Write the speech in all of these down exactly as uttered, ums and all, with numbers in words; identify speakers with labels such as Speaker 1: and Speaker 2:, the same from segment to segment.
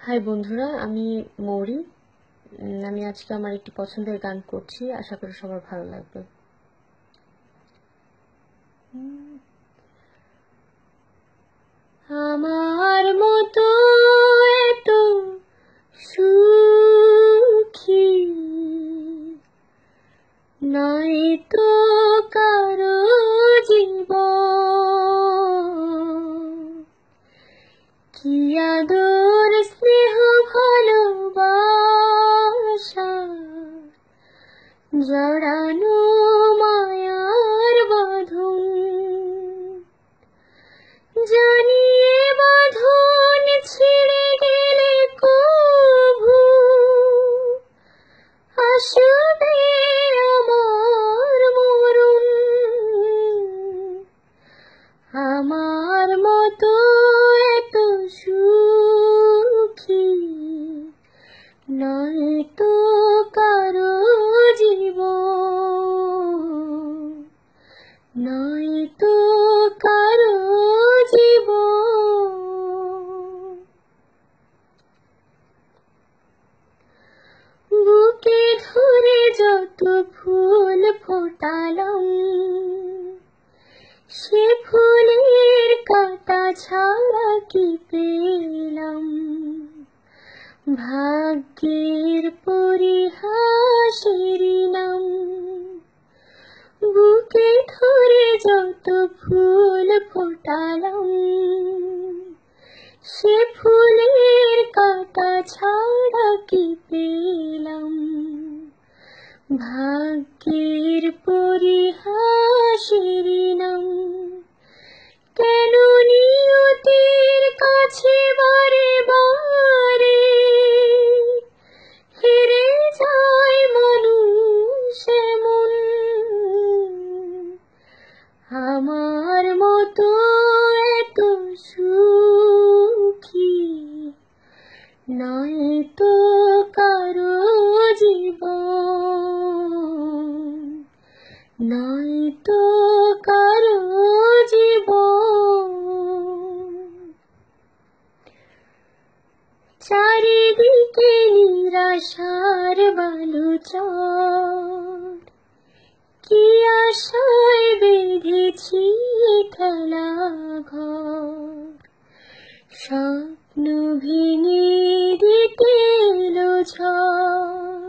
Speaker 1: High বন্ধুরা, আমি মৌরি। আমি আজকে আমার একটি পছন্দের গান করছি, আশা করি সবার ভালো লাগবে। আমার মতো এত সুখী নাই তো কারো জীবন, কি আদর স্নেহ ভালোবাসা জড়ানো মায়ার বাঁধন, জানিয়ে বাঁধন ছিঁড়ে গেলে কভু আসবে আমার মরণ। আমার মতো এত সুখী নয় তো কারো জীবন, নয় তো কারো জীবন। বুকে ধরে যত ফুল ফোটালাম, সে ফুলের কাঁটা ছাড়া কি পেলাম, ভাগ্যের পরিহাসের নাম। বুকে ধরে যত ফুল ফোটালাম, সে ফুলের কাঁটা ছাড়া কি পেলাম, ভাগ্যের পরিহাসের নাম। কেন নিয়তির কাছে বারে বারে হেরে যায় মানুষ এমন। আমার মতো এত সুখী নয় তো কারো জীবন, নয় তো কারো জীবন। চারিদিকে নিরাশার বালুচর, কি আশায় বেঁধেছি খেলা ঘর, স্বপ্ন ভেঙে দিতে এলো ঝড়।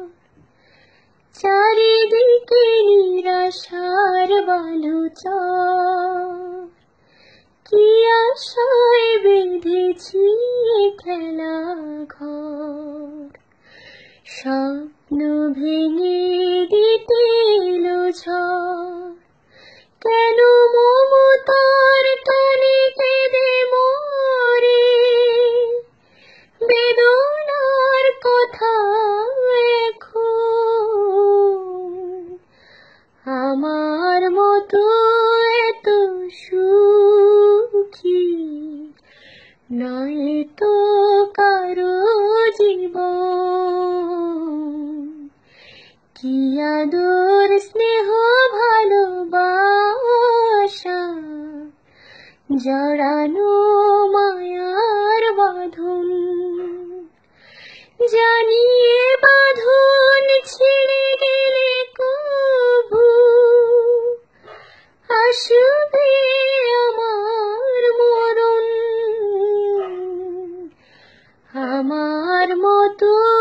Speaker 1: চারিদিকে নিরাশার বালুচর, কি আশায় বেঁধেছি খেলা ঘর, স্বপ্ন ভেঙে দিতে এলো ঝড়। কেন মমতার টানে কেঁদে মরে, বেদনার কথা এখন। আমার মতো এত সুখী নয় তো কারো জীবন, কি আদর স্নেহ ভালোবাসা জড়ানো মায়ার বাঁধন, জানিয়ে বাঁধন ছিঁড়ে গেলে কভু আসবে আমার মরণ। আমার মতো